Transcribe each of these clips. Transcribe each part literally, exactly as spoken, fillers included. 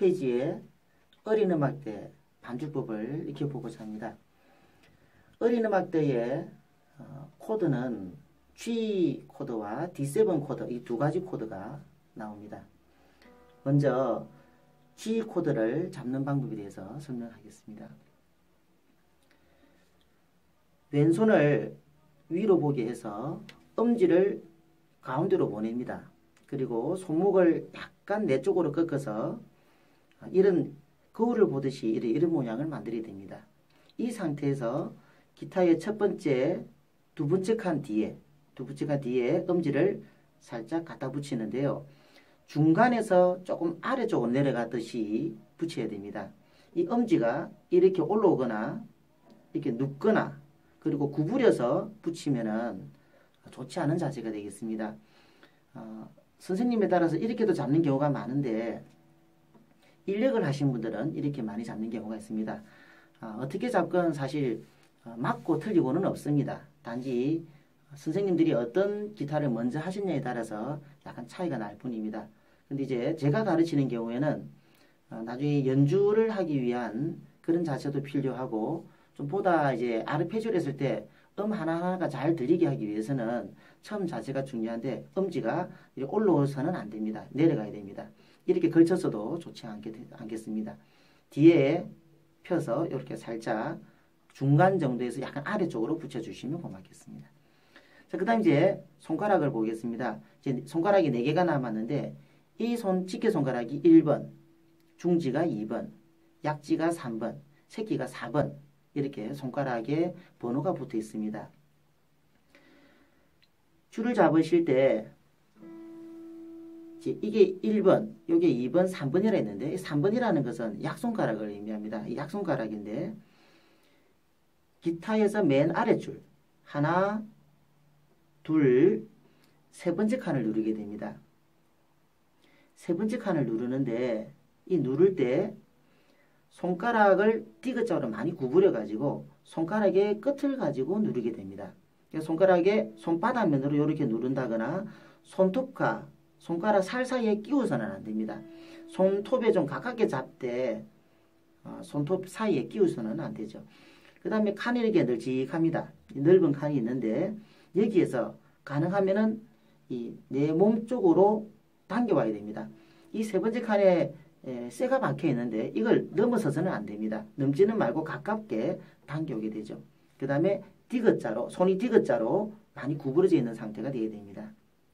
페이지에 어린 음악대 반주법을 익혀보고자 합니다. 어린 음악대의 어, 코드는 G 코드와 디 세븐 코드, 이 두 가지 코드가 나옵니다. 먼저 G 코드를 잡는 방법에 대해서 설명하겠습니다. 왼손을 위로 보게 해서 엄지를 가운데로 보냅니다. 그리고 손목을 약간 내 쪽으로 꺾어서 이런 거울을 보듯이 이런, 이런 모양을 만들어야 됩니다. 이 상태에서 기타의 첫 번째, 두 번째 칸 뒤에, 두 번째 칸 뒤에 엄지를 살짝 갖다 붙이는데요. 중간에서 조금 아래쪽으로 내려가듯이 붙여야 됩니다. 이 엄지가 이렇게 올라오거나 이렇게 눕거나 그리고 구부려서 붙이면은 좋지 않은 자세가 되겠습니다. 어, 선생님에 따라서 이렇게도 잡는 경우가 많은데 인력을 하신 분들은 이렇게 많이 잡는 경우가 있습니다. 어, 어떻게 잡건 사실 어, 맞고 틀리고는 없습니다. 단지 선생님들이 어떤 기타를 먼저 하셨냐에 따라서 약간 차이가 날 뿐입니다. 근데 이제 제가 가르치는 경우에는 어, 나중에 연주를 하기 위한 그런 자세도 필요하고 좀 보다 이제 아르페지오를 했을 때 음 하나하나가 잘 들리게 하기 위해서는 처음 자세가 중요한데 엄지가 이렇게 올라오서는 안 됩니다. 내려가야 됩니다. 이렇게 걸쳤어도 좋지 않겠, 않겠습니다. 뒤에 펴서 이렇게 살짝 중간 정도에서 약간 아래쪽으로 붙여주시면 고맙겠습니다. 자, 그 다음 이제 손가락을 보겠습니다. 이제 손가락이 네 개가 남았는데 이 손, 집게 손가락이 일 번, 중지가 이 번, 약지가 삼 번, 새끼가 사 번 이렇게 손가락에 번호가 붙어 있습니다. 줄을 잡으실 때 이게 일 번, 이게 이 번, 삼 번이라 했는데 삼 번이라는 것은 약손가락을 의미합니다. 이 약손가락인데 기타에서 맨 아래줄 하나, 둘, 세 번째 칸을 누르게 됩니다. 세 번째 칸을 누르는데 이 누를 때 손가락을 디귿자로 많이 구부려 가지고 손가락의 끝을 가지고 누르게 됩니다. 손가락의 손바닥면으로 이렇게 누른다거나 손톱과 손가락 사이사이에 끼워서는 안 됩니다. 손톱에 좀 가깝게 잡되 어, 손톱 사이에 끼워서는 안 되죠. 그 다음에 칸이 이렇게 널찍합니다. 넓은 칸이 있는데 여기에서 가능하면은 이 내 몸 쪽으로 당겨와야 됩니다. 이 세 번째 칸에 에, 쇠가 박혀 있는데 이걸 넘어서서는 안 됩니다. 넘지는 말고 가깝게 당겨오게 되죠. 그 다음에 디귿자로, 손이 디귿자로 많이 구부러져 있는 상태가 되어야 됩니다.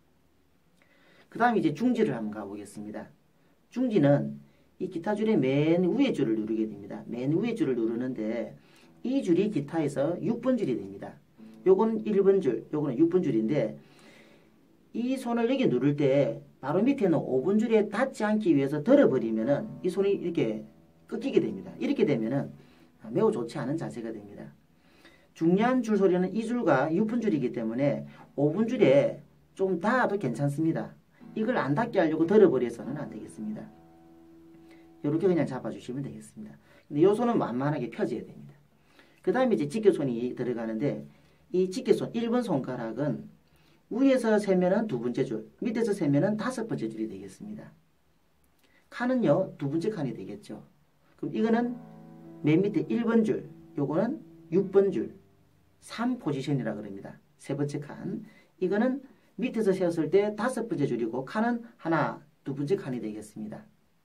그 다음에 이제 중지를 한번 가보겠습니다. 중지는 이 기타 줄의 맨 위에 줄을 누르게 됩니다. 맨 위에 줄을 누르는데 이 줄이 기타에서 육 번 줄이 됩니다. 요건 일 번 줄, 요거는 육 번 줄인데 이 손을 여기 누를 때 바로 밑에 있는 오 번 줄에 닿지 않기 위해서 들어버리면은 이 손이 이렇게 꺾이게 됩니다. 이렇게 되면은 매우 좋지 않은 자세가 됩니다. 중요한 줄 소리는 이 줄과 육 번 줄이기 때문에 오 번 줄에 좀 닿아도 괜찮습니다. 이걸 안 닿게 하려고 들어버려서는 안 되겠습니다. 이렇게 그냥 잡아주시면 되겠습니다. 근데 이 손은 완만하게 펴져야 됩니다. 그 다음에 이제 집게손이 들어가는데 이 집게손 일 번 손가락은 위에서 세면은 두 번째 줄, 밑에서 세면은 다섯 번째 줄이 되겠습니다. 칸은요, 두 번째 칸이 되겠죠. 그럼 이거는 맨 밑에 일 번 줄, 요거는 육 번 줄, 삼 포지션이라 그럽니다. 세 번째 칸. 이거는 밑에서 세웠을 때 다섯 번째 줄이고 칸은 하나, 두 번째 칸이 되겠습니다.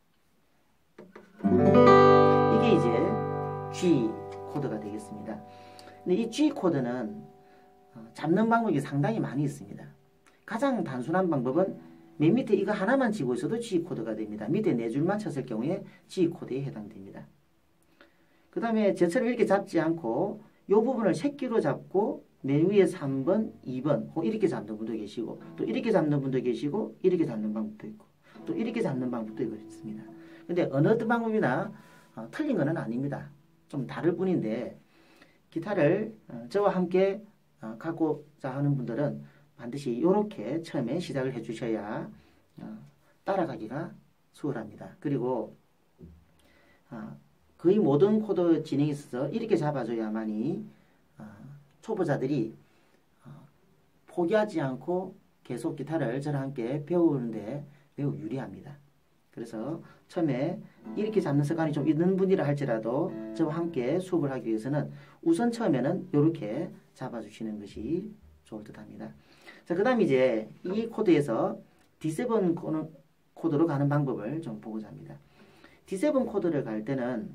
이게 이제 G 코드가 되겠습니다. 근데 이 G 코드는 잡는 방법이 상당히 많이 있습니다. 가장 단순한 방법은 맨 밑에 이거 하나만 치고 있어도 G 코드가 됩니다. 밑에 네 줄만 쳤을 경우에 G 코드에 해당됩니다. 그 다음에 저처럼 이렇게 잡지 않고 이 부분을 새끼로 잡고 맨 위에 삼 번, 이 번 이렇게 잡는 분도 계시고 또 이렇게 잡는 분도 계시고 이렇게 잡는 방법도 있고 또 이렇게 잡는 방법도 있습니다. 근데 어느 어떤 방법이나 어, 틀린 건 아닙니다. 좀 다를 뿐인데 기타를 어, 저와 함께 어, 갖고자 하는 분들은 반드시 이렇게 처음에 시작을 해 주셔야 어, 따라가기가 수월합니다. 그리고 어, 거의 모든 코드 진행에 있어서 이렇게 잡아줘야만이 어, 초보자들이 어, 포기하지 않고 계속 기타를 저랑 함께 배우는데 매우 유리합니다. 그래서 처음에 이렇게 잡는 습관이 좀 있는 분이라 할지라도 저와 함께 수업을 하기 위해서는 우선 처음에는 이렇게 잡아주시는 것이 좋을 듯 합니다. 자, 그 다음 이제 이 코드에서 디 세븐 코드로 가는 방법을 좀 보고자 합니다. 디 세븐 코드를 갈 때는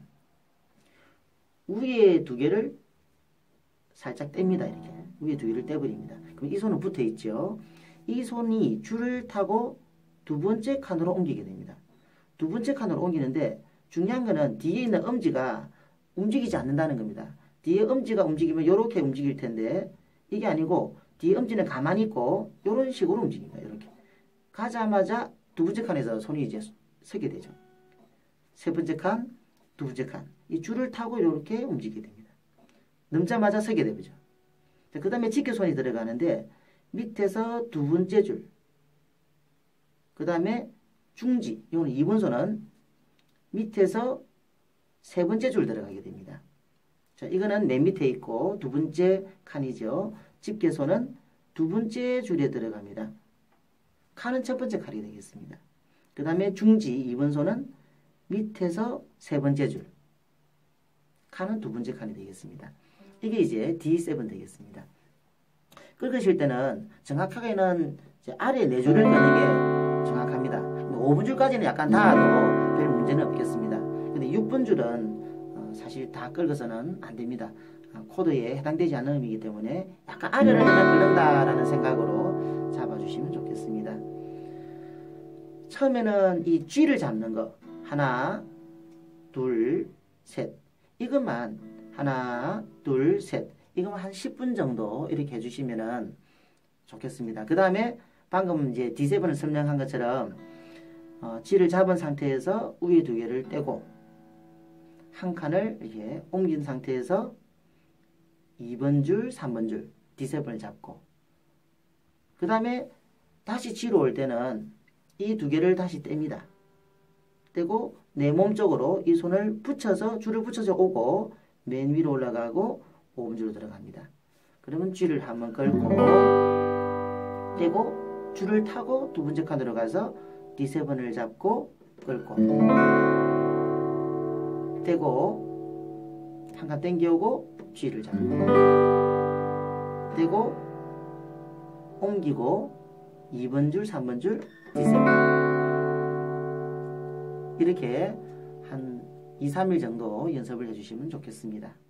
위에 두 개를 살짝 뗍니다. 이렇게 위에 두 개를 떼버립니다. 그럼 이 손은 붙어 있죠. 이 손이 줄을 타고 두 번째 칸으로 옮기게 됩니다. 두 번째 칸으로 옮기는데 중요한 거는 뒤에 있는 엄지가 움직이지 않는다는 겁니다. 뒤에 엄지가 움직이면 이렇게 움직일 텐데 이게 아니고 뒤에 엄지는 가만히 있고 이런 식으로 움직입니다. 이렇게 가자마자 두 번째 칸에서 손이 이제 서게 되죠. 세 번째 칸, 두 번째 칸. 이 줄을 타고 이렇게 움직이게 됩니다. 넘자마자 서게 되죠. 그 다음에 직계손이 들어가는데 밑에서 두 번째 줄, 그 다음에 중지, 이거는 이 번손은 밑에서 세 번째 줄 들어가게 됩니다. 자, 이거는 맨 밑에 있고 두 번째 칸이죠. 집게손은 두 번째 줄에 들어갑니다. 칸은 첫 번째 칸이 되겠습니다. 그 다음에 중지 이 번손은 밑에서 세 번째 줄, 칸은 두 번째 칸이 되겠습니다. 이게 이제 디 세븐 되겠습니다. 긁으실 때는 정확하게는 이제 아래 네 줄을 끄는 게 정확합니다. 오 번 줄까지는 약간 닿아도 별 문제는 없겠습니다. 근데 육 번 줄은 사실 다 긁어서는 안 됩니다. 코드에 해당되지 않는 의미이기 때문에 약간 아래를 그냥 긁는다라는 생각으로 잡아주시면 좋겠습니다. 처음에는 이 G를 잡는 거 하나, 둘, 셋 이것만 하나, 둘, 셋 이것만 한 십 분 정도 이렇게 해주시면 좋겠습니다. 그 다음에 방금 이제 디 세븐을 설명한 것처럼 어, G를 잡은 상태에서 위에 두 개를 떼고 한 칸을 이렇게 옮긴 상태에서 이 번 줄, 삼 번 줄 디 세븐을 잡고 그 다음에 다시 G로 올 때는 이 두 개를 다시 뗍니다. 떼고 내 몸 쪽으로 이 손을 붙여서 줄을 붙여서 오고 맨 위로 올라가고 오 번 줄로 들어갑니다. 그러면 G를 한번 끌고 떼고 줄을 타고 두 번째 칸으로 가서 디 세븐을 잡고 끌고 떼고 한 칸 당겨오고 G를 잡고 떼고 옮기고 이 번 줄, 삼 번 줄 디 세븐 이렇게 한 이, 삼 일 정도 연습을 해주시면 좋겠습니다.